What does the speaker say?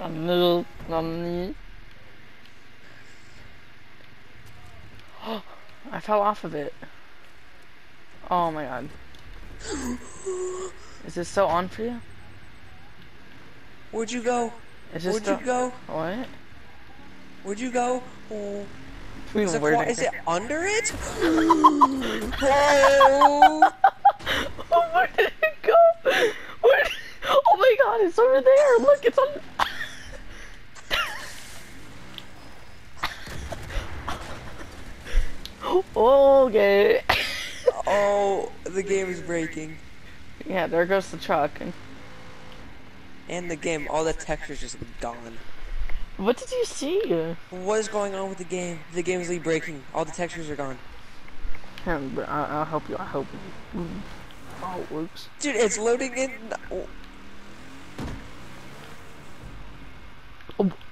I fell off of it. Oh my god. Is this still on for you? Where'd you go? Is this Where'd you still... go? What? Where'd you go? Oh. Where Is did it under it? Oh! Oh, where did it go? Where? Oh my god, it's over there. Look, it's on. Okay. Oh, the game is breaking. Yeah, there goes the truck. And the game, all the textures just gone. What did you see? What is going on with the game? The game is breaking. All the textures are gone. But I'll help you. I hope. Oh, it works. Dude, it's loading in. Oh.